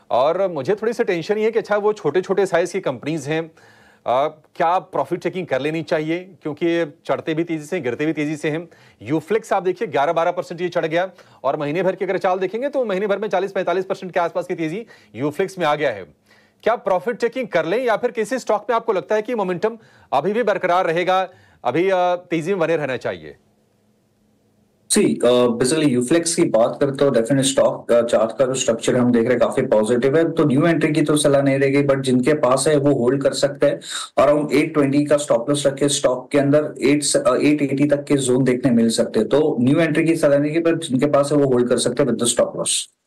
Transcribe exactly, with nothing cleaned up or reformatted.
और मुझे थोड़ी-सी टेंशन ये है कि अच्छा वो छोटे-छोटे साइज़ की कंपनीज़ हैं, अ, क्या प्रॉफिट चेकिंग कर लेनी चाहिए? क्योंकि ये चढ़ते भी तेज़ी से, गिरते भी तेज़ी से हैं। यूफ्लेक्स आप देखिए ग्यारह बारह परसेंट ये चढ़ गया और महीने भर की अगर चाल देखेंगे तो महीने भर में चालीस पैंतालीस परसेंट के आसपास की तेज़ी यूफ्लेक्स में आ गया है। क्या प्रॉफिट चेकिंग कर लें या फिर किसी स्टॉक में आपको लगता है कि मोमेंटम अभी भी बरकरार रहेगा, अभी अ, तेज़ी में बने रहना चाहिए? सी बेसिकली यूफ्लेक्स की बात करें तो डेफिनेट स्टॉक चार्ट का जो स्ट्रक्चर हम देख रहे हैं काफी पॉजिटिव है, तो न्यू एंट्री की तो सलाह नहीं रहेगी, बट जिनके पास है वो होल्ड कर सकते हैं। अराउंड एट ट्वेंटी का स्टॉप लॉस रखे स्टॉक के अंदर एट एट एटी तक के जोन देखने मिल सकते हैं, तो न्यू एंट्री की सलाह नहीं की, बट जिनके पास है वो होल्ड कर सकते हैं विद द स्टॉप लॉस।